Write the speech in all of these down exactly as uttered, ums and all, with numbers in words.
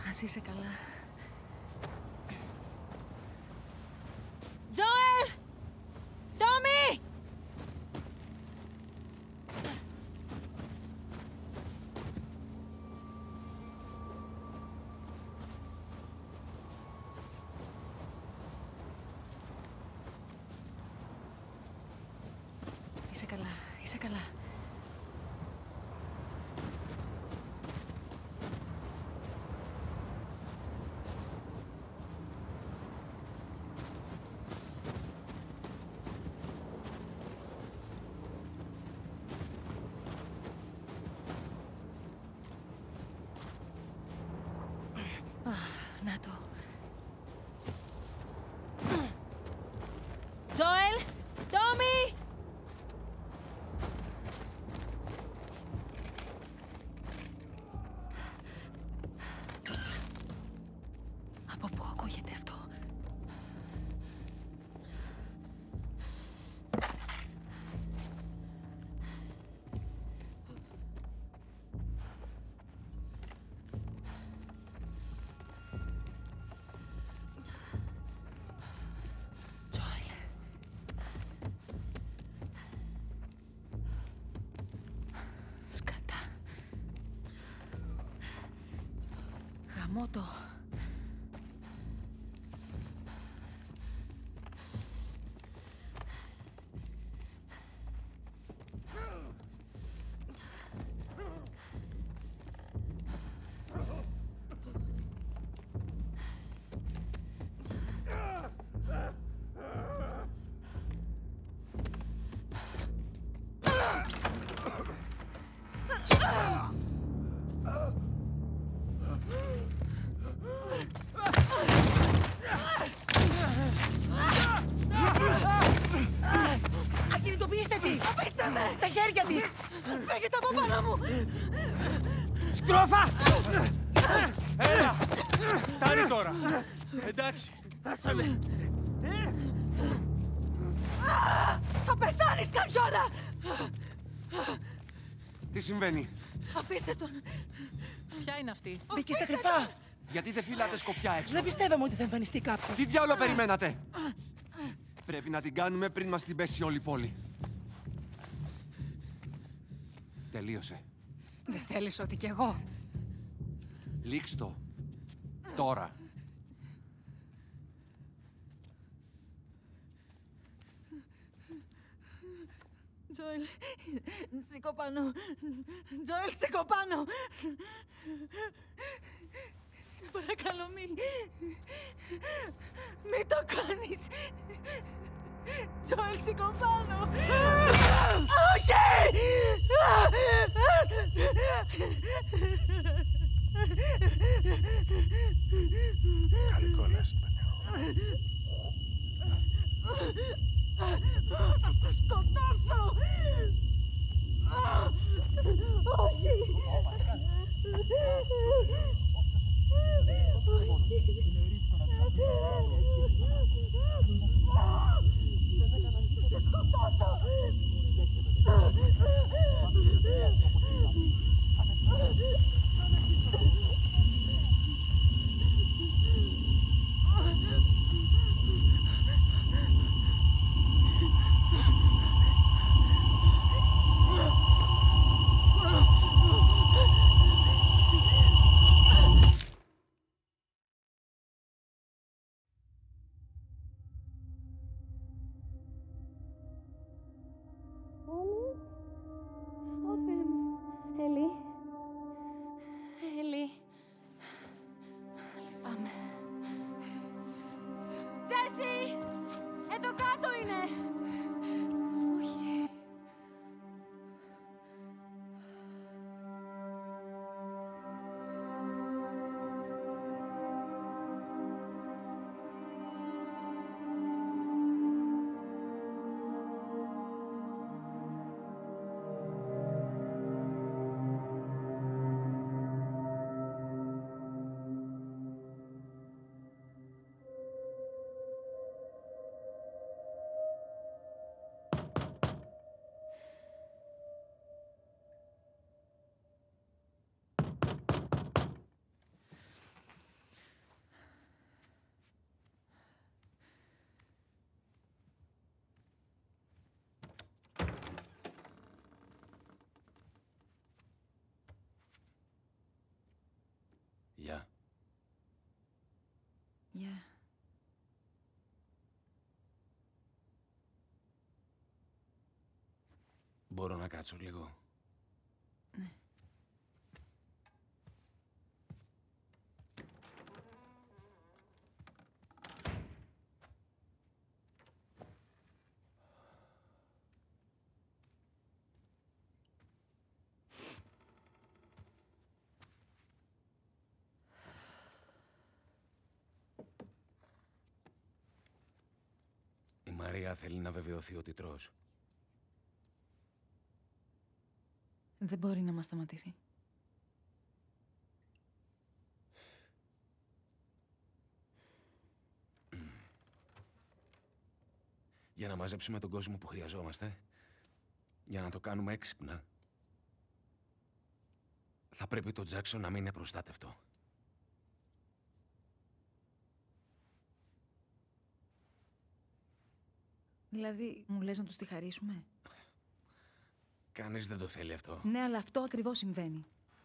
Ας είσαι καλά. Τζόελ! Τόμι! Είσαι καλά, είσαι καλά. Να το. Τζόελ! Τόμι! Από πού ακούγεται αυτό? Σκατά. Γαμώτο. Ακινητοποιήστε τη! Αφήστε με! Τα χέρια της! Φύγετε από πάνω μου! Σκρόφα! Έλα! Φτάνει τώρα! Εντάξει! Άσε με! Θα πεθάνεις, καριόλα! Τι συμβαίνει? Αφήστε τον! Ποια είναι αυτή? Μπήκε στα κρυφά! Γιατί δεν φυλάτε σκοπιά έξω? Δεν πιστεύαμε ότι θα εμφανιστεί κάποιος. Τι διάολο περιμένατε? Πρέπει να την κάνουμε πριν μας την πέσει όλη η πόλη. Τελείωσε. Δεν θέλεις ότι κι εγώ? Λήξ' το. Τώρα. Τζόελ, σήκω πάνω. Τζόελ, σήκω πάνω. Σε παρακαλώ, μη... Μη το κάνεις. Τζόελ, σήκω πάνω. Όχι! Καλή κόλαση, παιδί. Θα σε σκοτώσω! Όχι! Θα σε σκοτώσω! Γεια. Γεια. Μπορώ να κάτσω λίγο? Ναι. Η Μαρία θέλει να βεβαιωθεί ότι τρως. Δεν μπορεί να μας σταματήσει. Για να μαζέψουμε τον κόσμο που χρειαζόμαστε, για να το κάνουμε έξυπνα, θα πρέπει το Τζάκσον να μην είναι προστάτευτο. Δηλαδή, μου λες να τους τη χαρίσουμε? Κανείς δεν το θέλει αυτό. Ναι, αλλά αυτό ακριβώς συμβαίνει.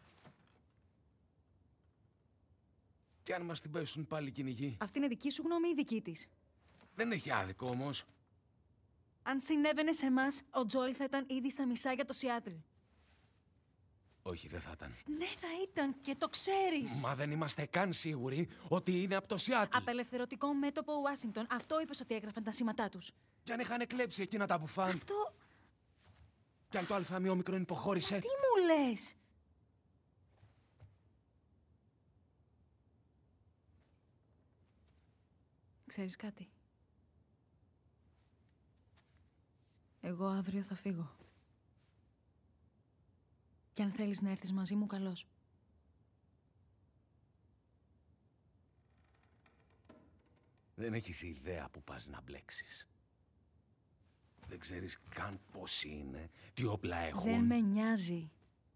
Κι αν μας την πέσουν πάλι κυνηγοί. Αυτή είναι δική σου γνώμη ή δική της? Δεν έχει άδικο όμως. Αν συνέβαινε σε εμάς, ο Τζόελ θα ήταν ήδη στα μισά για το Σιάτλ. Όχι, δεν θα ήταν. Ναι, θα ήταν και το ξέρεις. Μα δεν είμαστε καν σίγουροι ότι είναι από το Σιάτλ. Απελευθερωτικό μέτωπο Ουάσιγκτον. Αυτό είπες ότι έγραφαν τα σήματά τους. Κι αν είχαν κλέψει εκείνα τα μπουφάν. Αυτό... Κι αν το αλφα-μειόμικρον υποχώρησε. Τι μου λες? Ξέρεις κάτι? Εγώ αύριο θα φύγω. Κι αν θέλεις να έρθεις μαζί μου, καλώς. Δεν έχεις ιδέα που πας να μπλέξεις. Δεν ξέρεις καν πώς είναι, τι όπλα έχουν. Δεν με νοιάζει.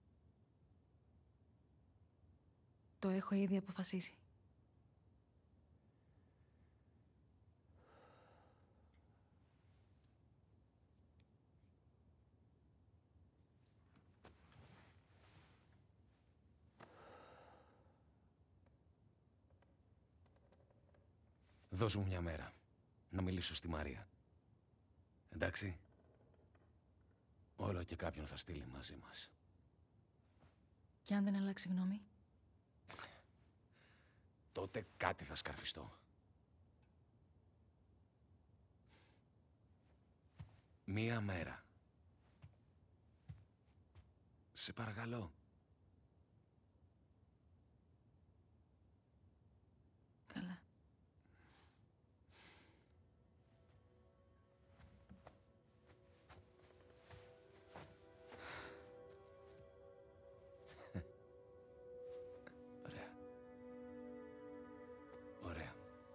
Το έχω ήδη αποφασίσει. Δώσ' μου μια μέρα να μιλήσω στη Μαρία. Εντάξει. Όλο και κάποιον θα στείλει μαζί μας. Κι αν δεν αλλάξει γνώμη? Τότε κάτι θα σκαρφιστώ. Μία μέρα. Σε παρακαλώ. Καλά. Ωραία. Ωραία.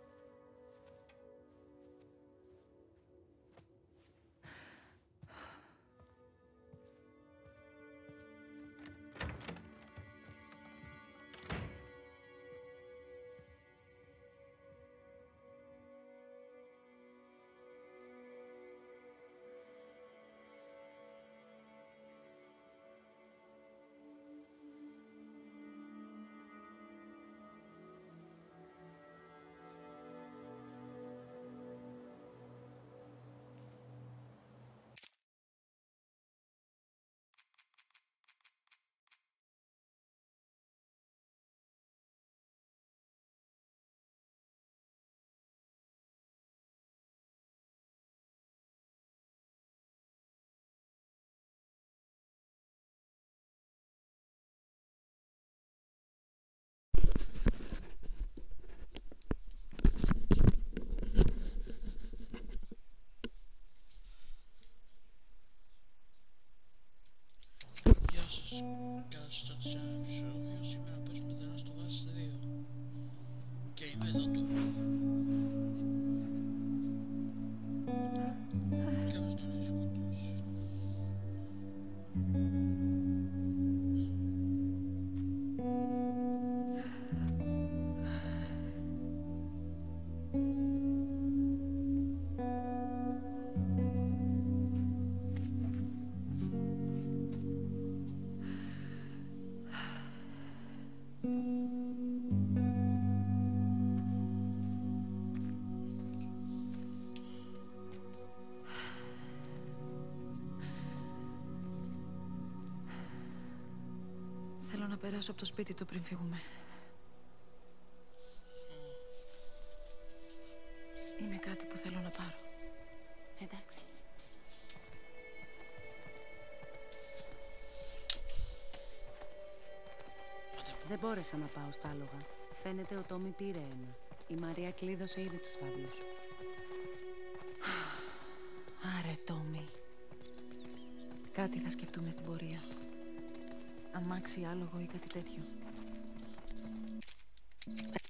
Γεια σας, καλώς ήρθατε σε ένα επεισόδιο. Σήμερα παίζουμε The Last of Us δύο. Και είμαι εδώ του. Κάποιος τον έχει σκοτώσει. Θέλω να περάσω από το σπίτι του πριν φύγουμε. Είναι κάτι που θέλω να πάρω. Εντάξει. Δεν μπόρεσα να πάω στα άλογα. Φαίνεται ο Τόμι πήρε ένα. Η Μαρία κλείδωσε ήδη τους τάβλους. Άρε, Τόμι. Κάτι θα σκεφτούμε στην πορεία. Αμάξι, άλογο ή κάτι τέτοιο.